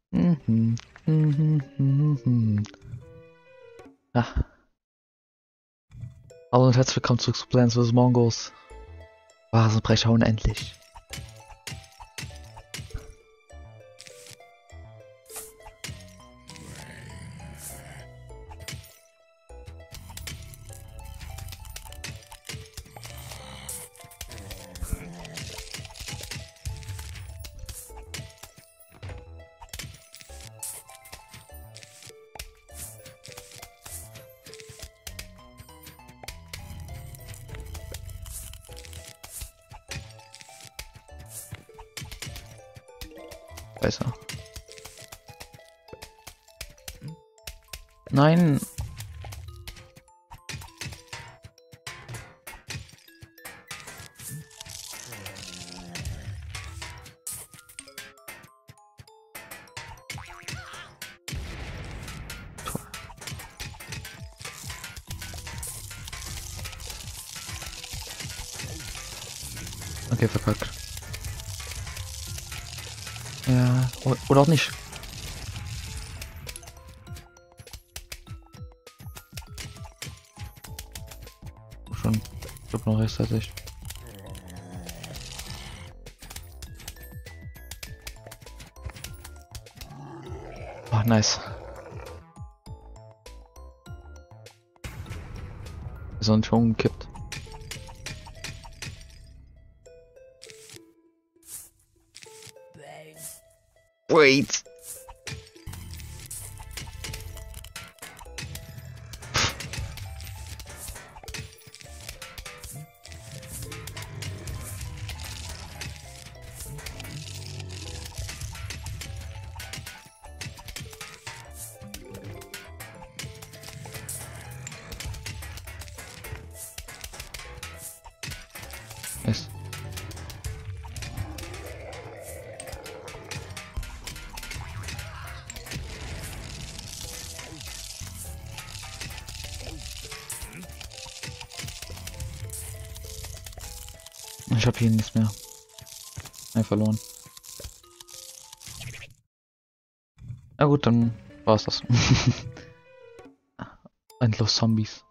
Mhm. Mhm. Mhm. Ja. Hallo und herzlich willkommen zurück zu Plants vs. Mongols. Rasenbrecher unendlich. Besser. Nein. Okay, verkackt. Ja, oder auch nicht. Schon. Ich glaube noch rechtzeitig. Oh, nice. Ist noch nicht umgekippt. Wait. Nice. Ich habe hier nichts mehr. Verloren. Na gut, dann war's das. Endlos Zombies.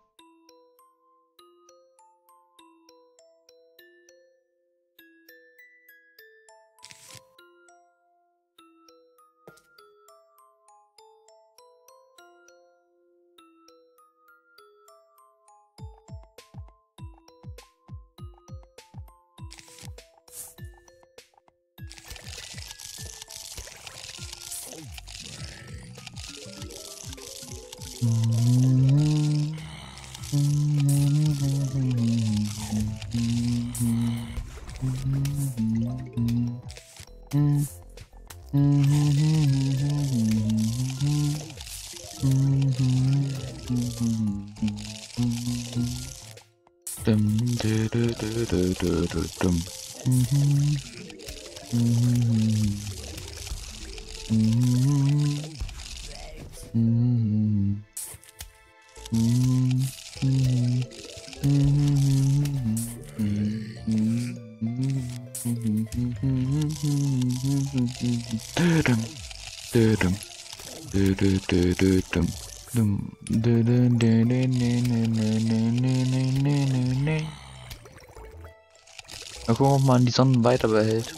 Mal gucken, ob man die Sonne weiter behält.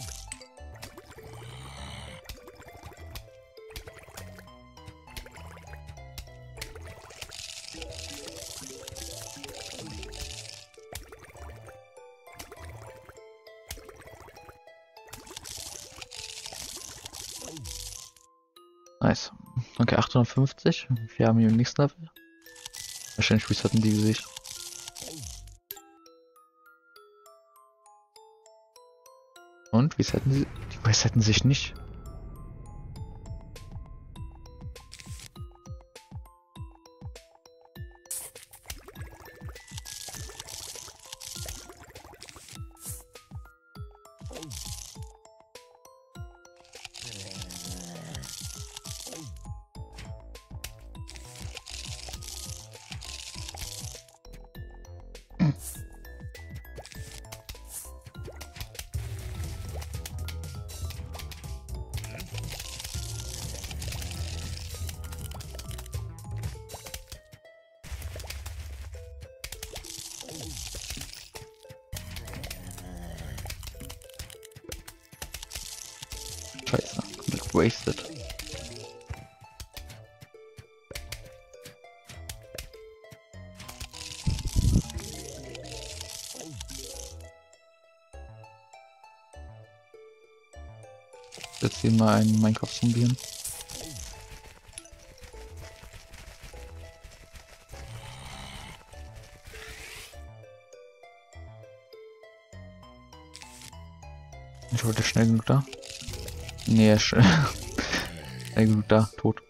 Nice. Okay, 850. Wir haben hier im nächsten Level. Wahrscheinlich resetten die sich. Und resetten sie? Die resetten sich nicht. wasted. Jetzt hier mal einen Minecraft-Zombie hin. Ich wollte schnell genug da. Nee, schnell genug da, tot.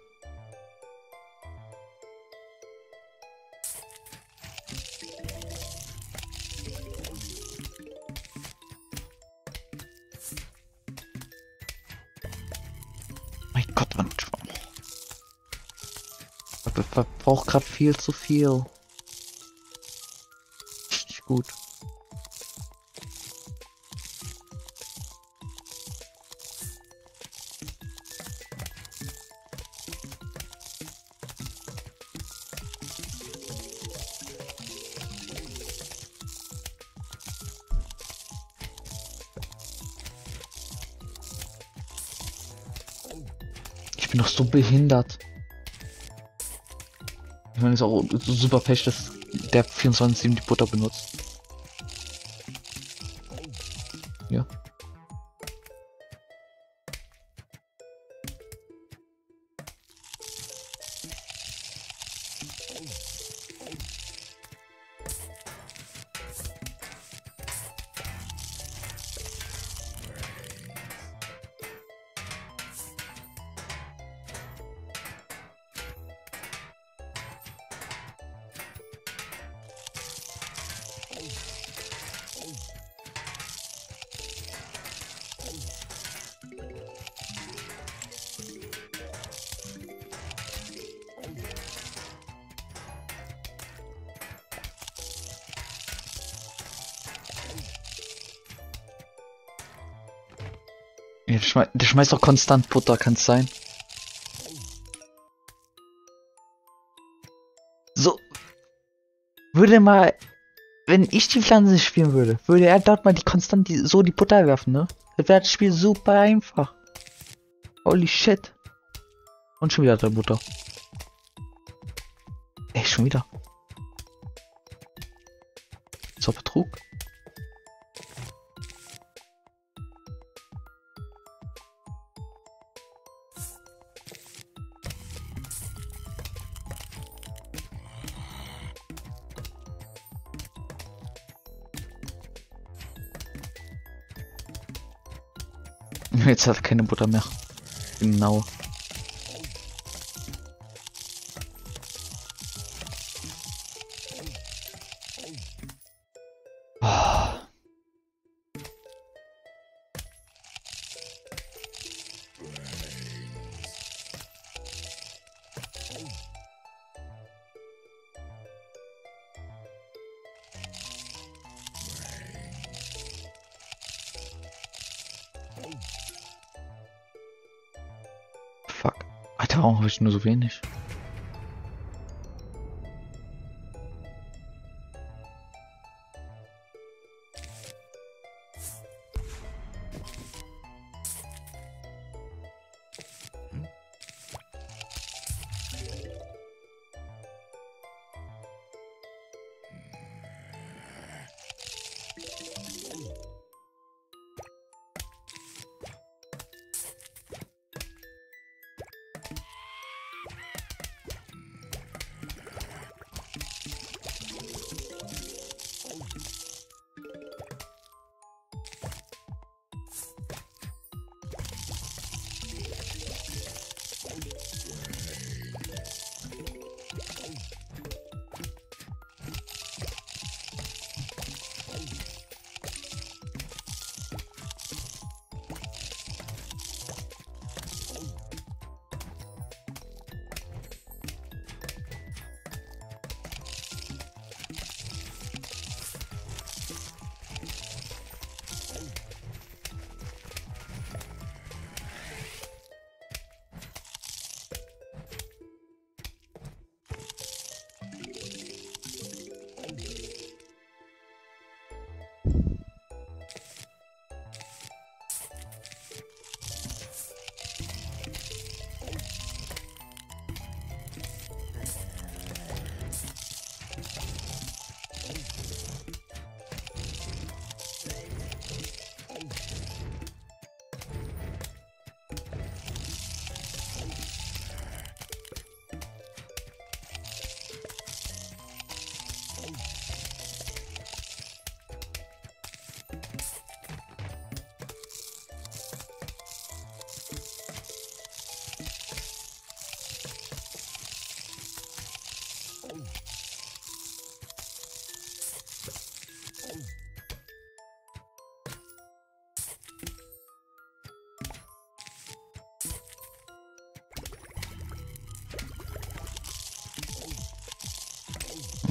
Mein Gott, man. Ich verbrauche gerade viel zu viel. Nicht gut. Ich bin doch so behindert. Ich meine, es ist auch so super Pech, dass der 24/7 die Butter benutzt. Ja. Ja, der schmeißt doch konstant Butter, kann's sein? So. Würde mal, wenn ich die Pflanze spielen würde, würde er dort mal so die Butter werfen, ne? Das wäre das Spiel super einfach. Holy shit. Und schon wieder hat er Butter. Ey, schon wieder. So Betrug. Jetzt hat er keine Butter mehr. Genau. Oh. Fuck. Alter, warum habe ich nur so wenig?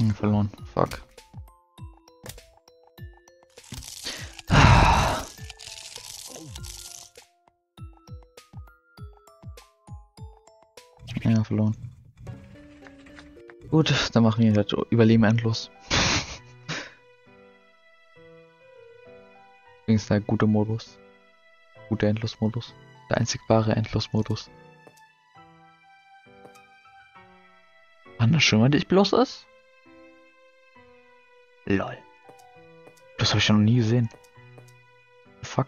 Verloren. Fuck. Ja, verloren. Gut, dann machen wir das Überleben endlos. Übrigens der gute Modus. Guter Endlosmodus. Der einzig wahre Endlosmodus. Wann das schon mal dich bloß ist? Lol. Das habe ich schon noch nie gesehen. Fuck.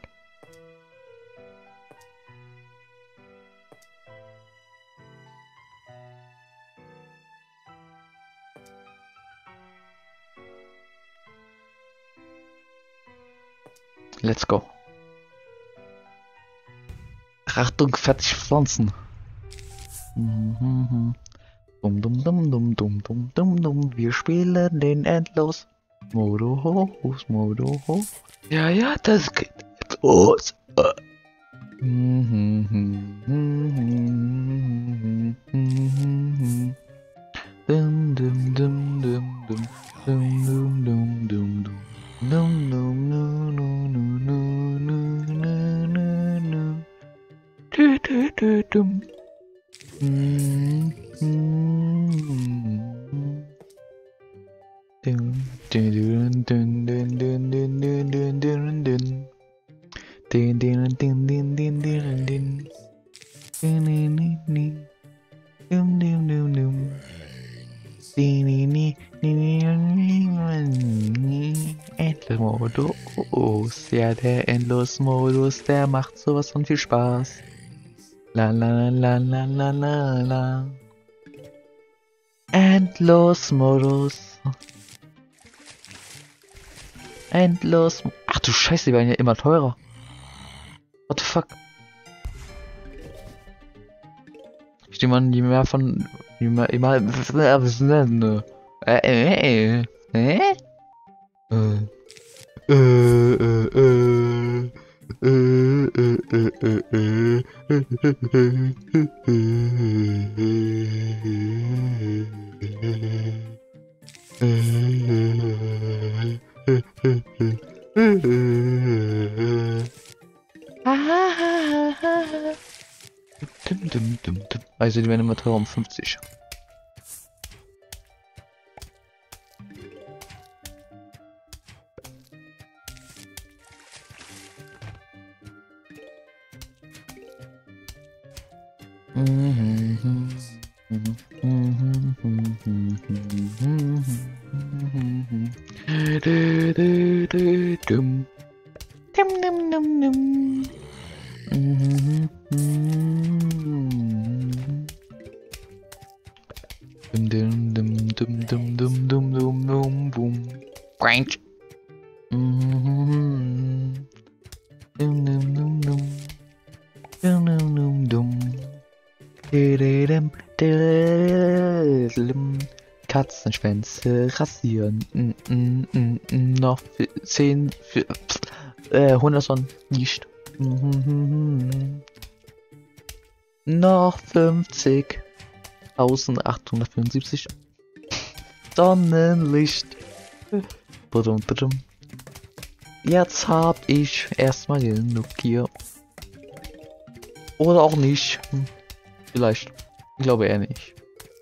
Let's go. Achtung, fertig pflanzen. Dum dum dum dum dum dum dum dum. Wir spielen den Endlos. Modus. Ja, das geht los. Dum dum dum dum dum dum dum dum dum dum. No no no no no no no no no no. Dum. Endlosmodus, ja, der Endlosmodus, der macht sowas von viel Spaß. La la la la la la la. Endlosmodus. Ach du Scheiße, die werden ja immer teurer. What the fuck? Ich nehme an, je mehr von... Also die werden immer teurer um 50. Katzenschwänze rasieren. Noch 10, 100 Sonnen nicht. Noch 50.875 Sonnenlicht. Jetzt hab ich erstmal genug hier. Oder auch nicht. Vielleicht. Ich glaube eher nicht.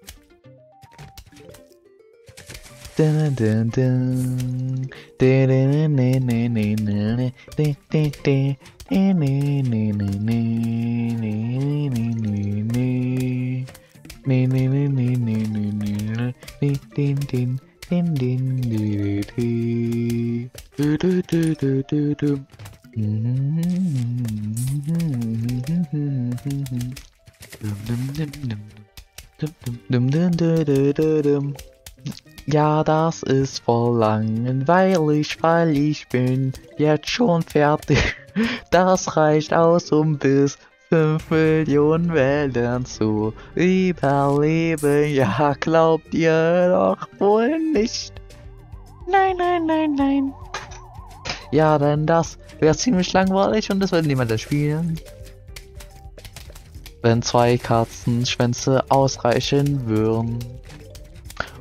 Ja, das ist voll langweilig, weil ich bin jetzt schon fertig. Das reicht aus, um bis 5 Millionen Welten zu überleben. Ja, glaubt ihr doch wohl nicht. Nein. Ja, denn das wäre ziemlich langweilig und das wird niemand spielen. Wenn 2 Katzenschwänze ausreichen würden.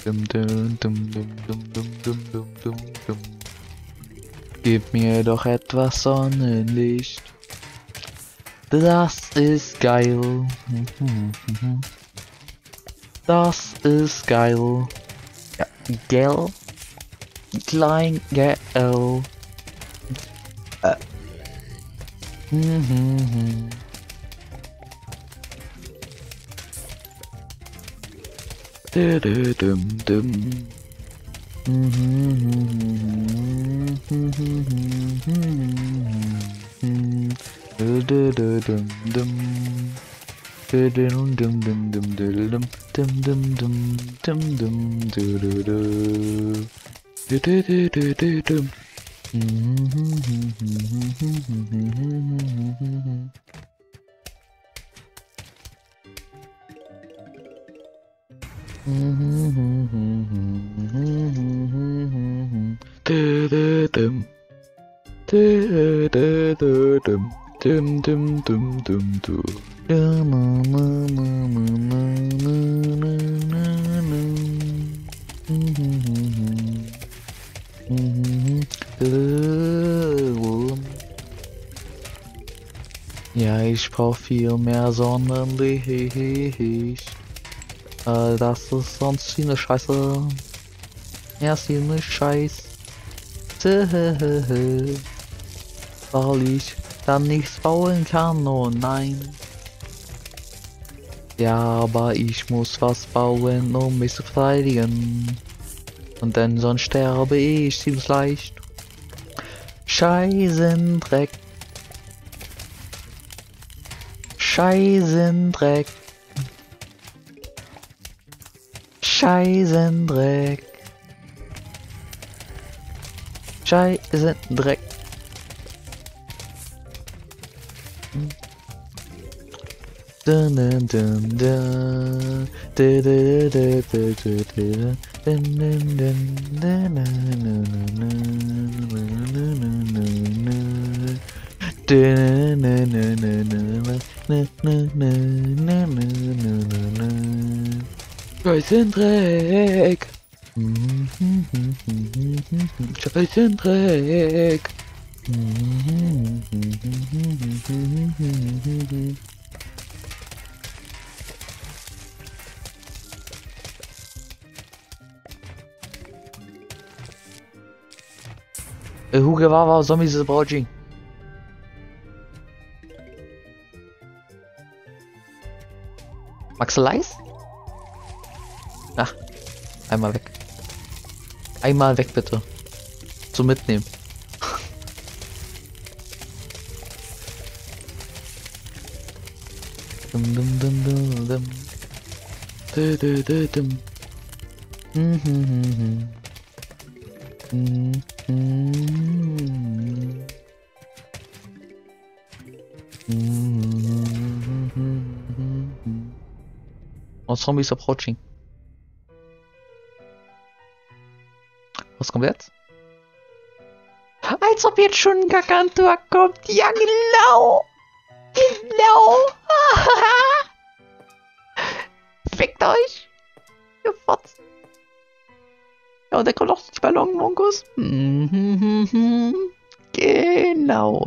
Dum, dum, dum, dum, dum, dum, dum, dum, dum, dum. Gib mir doch etwas Sonnenlicht. Das ist geil. Das ist geil. Ja, gell? Klein, gell? Ja, ich brauch viel mehr Sonnenlicht. Das ist sonst ziemlich scheiße. Ja, ziemlich scheiße. Weil ich dann nichts bauen kann, oh nein. Ja, aber ich muss was bauen, um mich zu verteidigen. Und denn sonst sterbe ich ziemlich leicht. Scheißendreck. Scheißendreck. Scheißendreck. Scheißendreck. Dun dun dun dun. Dun dun dun dun dun. Dun dun dun dun dun. Scheißendreck. Scheißendreck. Hugo war Zombies is approaching. Max Leis? Ach, einmal weg. Einmal weg bitte. Zum Mitnehmen. Dum dum dum dum dum. Du du du dum. Oh, Zombies approaching. Was kommt jetzt? Als ob jetzt schon ein Gargantua kommt. Ja, genau. Genau. Fickt euch. Ihr Fotzen. Ja, und der kommt noch die Ballonmongus. Genau.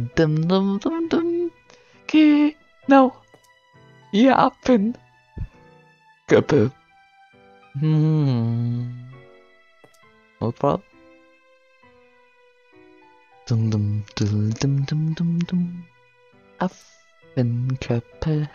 Genau. Ihr Affen. Köppe. Notfall. Affenköppe.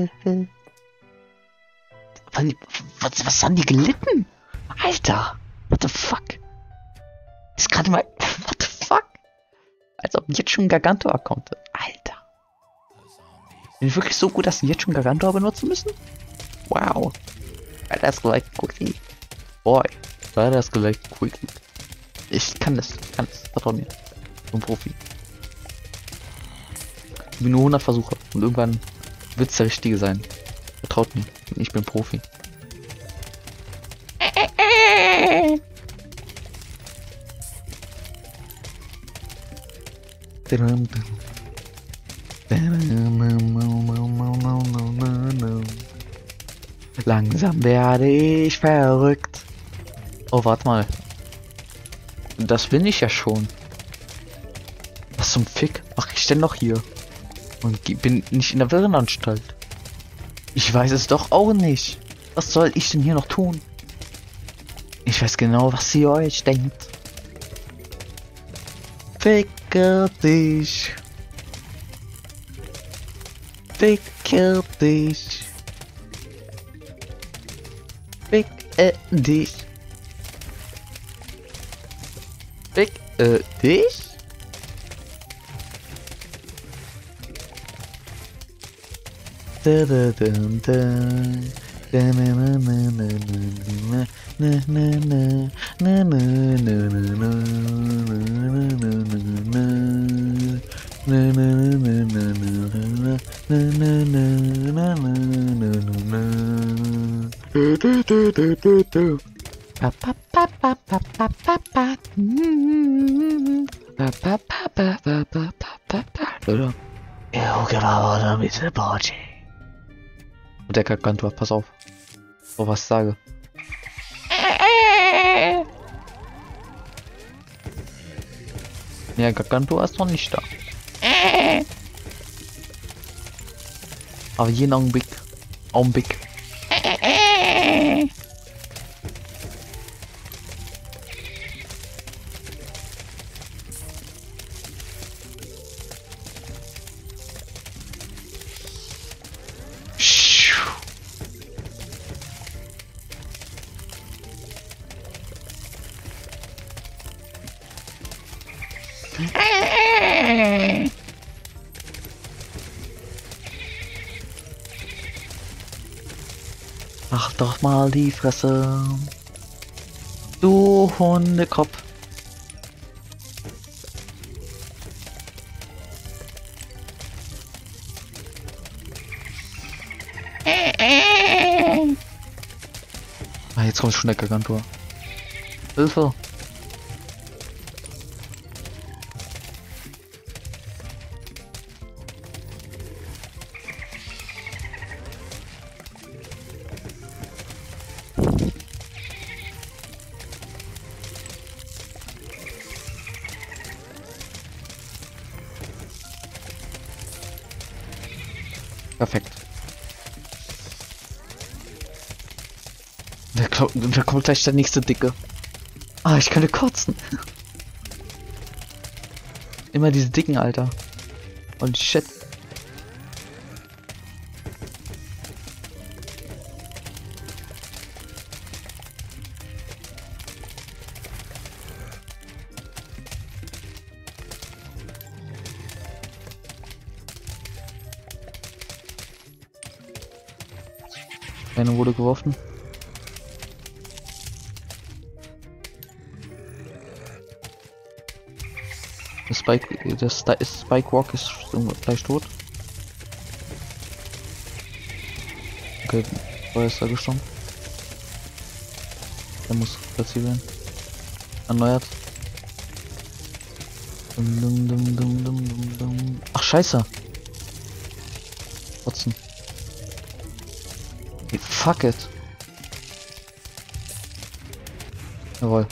Was haben die gelitten? Alter. What the fuck? Ist gerade mal. What the fuck? Als ob jetzt schon Gargantua kommt. Alter. Bin ich wirklich so gut, dass sie jetzt schon Gargantua benutzen müssen? Wow. That escalated quickly. Boy. That escalated quickly. Ich kann das. Vertrau mir. Ich bin Profi. Ich bin nur 100 Versuche. Und irgendwann wird es der richtige sein. Vertraut mir. Ich bin Profi. Langsam werde ich verrückt. Oh, warte mal. Das bin ich ja schon. Was zum Fick mache ich denn noch hier? Und bin nicht in der Irrenanstalt. Ich weiß es doch auch nicht. Was soll ich denn hier noch tun? Ich weiß genau, was ihr euch denkt. Ficke dich. Ficke dich. Ficke dich. Ficke dich? Da da da da. Da na na na na na na na na na na und der Gargantua, pass auf. Oh, was ich sage. Ja, Gargantua ist noch nicht da. Aber jeden Augenblick. Augenblick. Mach doch mal die Fresse. Du Hundekopf. Ah, jetzt kommt schon der Gargantua. Hilfe. Perfekt. Da kommt gleich der nächste Dicke. Ah, ich könnte kotzen. Immer diese Dicken, Alter. Und shit. Eine wurde geworfen. Spike Walk ist gleich tot. Okay, Feuer ist da gestorben. Der muss platziert werden. Erneuert. Ach, scheiße. Kotzen. Fuck it. Jawohl.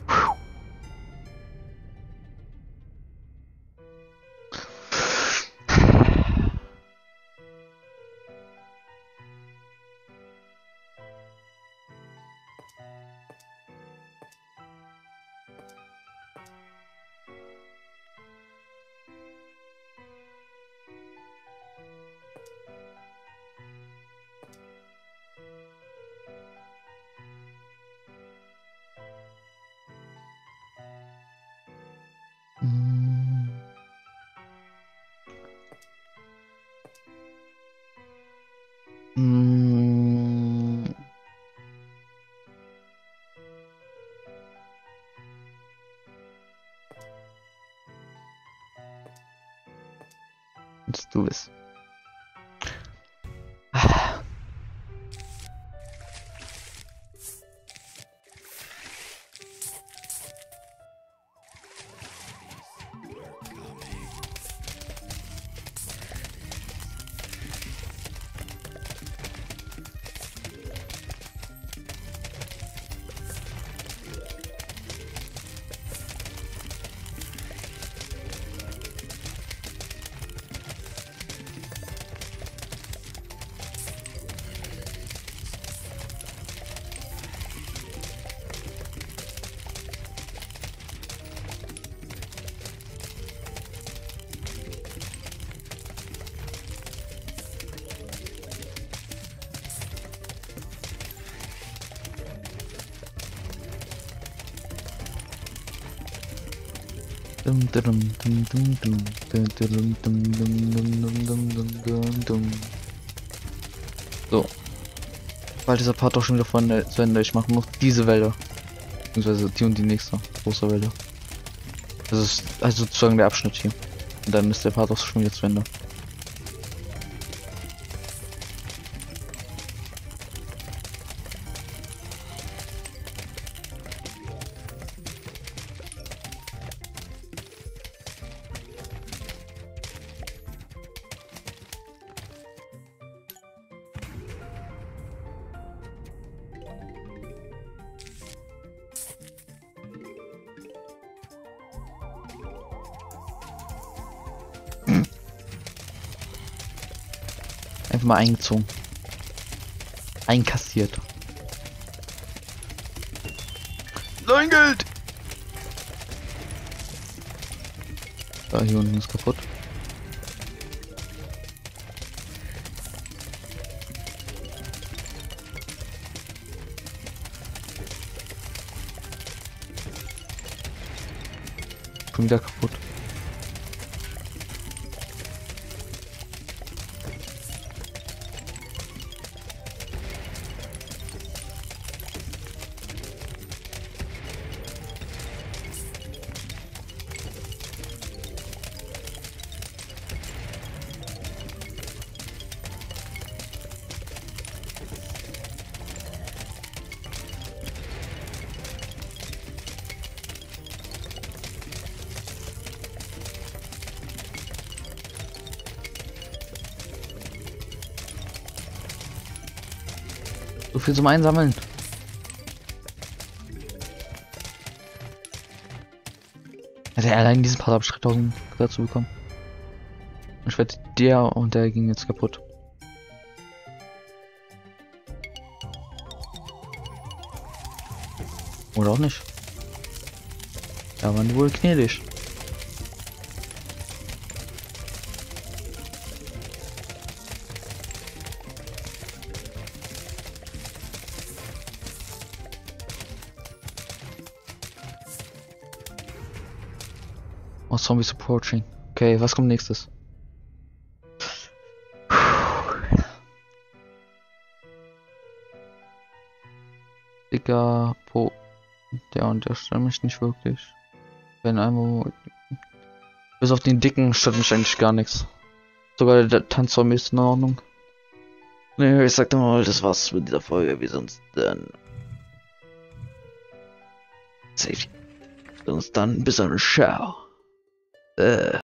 Let's do this. So. Weil dieser Part auch schon wieder zu Ende. Ich mache noch diese Welle. Beziehungsweise die und die nächste große Welle. Das ist also sozusagen der Abschnitt hier. Und dann ist der Part auch schon wieder zu Ende. Einfach mal eingezogen. Einkassiert. Nein, Geld! Ah, hier unten ist kaputt. Schon wieder kaputt. So viel zum Einsammeln. Also allein diesen Part habe ich 3000 dazu bekommen. Ich wette, der und der ging jetzt kaputt. Oder auch nicht. Da waren die wohl gnädig. Oh, Zombies approaching. Okay, was kommt nächstes? Digga, der und der stört mich nicht wirklich. Wenn einmal. Bis auf den dicken stört mich eigentlich gar nichts. Sogar der Tanzzombie ist in Ordnung. Nee, ich sag mal, das war's mit dieser Folge. Wir sehen uns dann. Safety. Wir sehen uns dann. Bis dann. Ciao.